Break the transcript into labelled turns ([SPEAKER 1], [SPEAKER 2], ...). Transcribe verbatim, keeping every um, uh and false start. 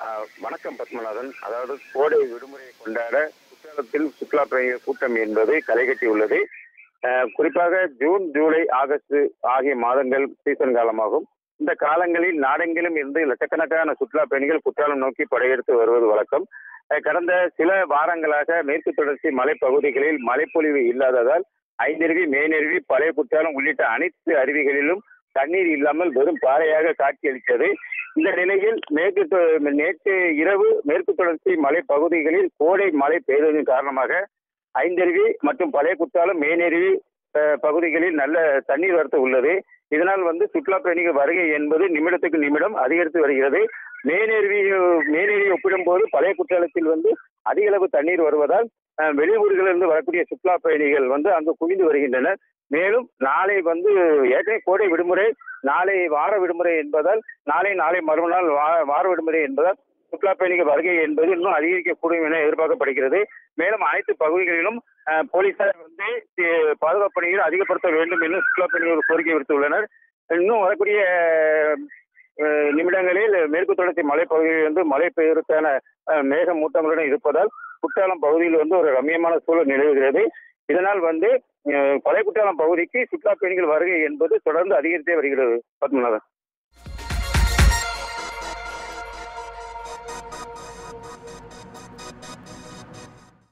[SPEAKER 1] ஆ, வணக்கம் பத்மநாதன். அதாவது கோடை விடுமுறையை கொண்டாட குற்றாலத்தில் சுற்றுலா பயணிகள் கூட்டம் என்பது களைகட்டி உள்ளது. அஹ், குறிப்பாக ஜூன், ஜூலை, ஆகஸ்ட் ஆகிய மாதங்கள் சீசன் காலமாகும். இந்த காலங்களில் நாடெங்கிலும் இருந்து லட்சக்கணக்கான சுற்றுலா பயணிகள் குற்றாலம் நோக்கி படையெடுத்து வருவது வழக்கம். அஹ், கடந்த சில வாரங்களாக மேற்கு தொடர்ச்சி மலைப்பகுதிகளில் மழைப்பொழிவு இல்லாததால் ஐந்தருவி, மேனருவி, பழைய குற்றாலம் உள்ளிட்ட அனைத்து அருவிகளிலும் தண்ணீர் இல்லாமல் வெறும் பாறையாக காட்சியளித்தது. இந்த நிலையில் மேற்கு தொ- நேற்று இரவு மேற்கு தொடர்ச்சி மலை பகுதிகளில் கோடை மழை பெய்ததன் காரணமாக ஐந்தருவி மற்றும் பழைய குற்றாலம், மேனருவி அஹ், பகுதிகளில் நல்ல தண்ணீர் வரத்து உள்ளது. இதனால் வந்து சுற்றுலா பயணிகள் வருகை என்பது நிமிடத்துக்கு நிமிடம் அதிகரித்து வருகிறது. மேனருவி மேனருவி ஒப்பிடும்போது பழைய குற்றாலத்தில் வந்து அதிக அளவு தண்ணீர் வருவதால் அஹ், வெளியூர்களிலிருந்து வரக்கூடிய சுற்றுலா பயணிகள் வந்து அங்கு குவிந்து வருகின்றனர். மேலும் நாளை வந்து ஏற்கனவே கோடை விடுமுறை, நாளை வார விடுமுறை என்பதால் நாளை நாளை மறுநாள் வா- வார விடுமுறை என்பதால் சுற்றுலா பயணிகள் வருகை என்பது இன்னும் அதிகரிக்கக்கூடும் என எதிர்பார்க்கப்படுகிறது. மேலும் அனைத்து பகுதிகளிலும் அஹ், போலீசார் வந்து அஹ், பாதுகாப்பு பணிகளை அதிகப்படுத்த வேண்டும் என்று சுற்றுலா பயணிகள் கோரிக்கை விடுத்துள்ளனர். இன்னும் வரக்கூடிய அஹ், நிமிடங்களில் மேற்கு தொடர்ச்சி மலைப்பகுதியில் வந்து மழை பெய்வதற்கான அஹ், மேகமூட்டங்களுடன் இருப்பதால் குற்றாலம் பகுதியில் வந்து ஒரு ரம்மியமான சூழல் நிலவுகிறது. இதனால் வந்து அஹ், பழைய குற்றாலம் பகுதிக்கு சுற்றுலா பயணிகள் வருகை என்பது தொடர்ந்து அதிகரித்தே வருகிறது. பத்மநாதன்.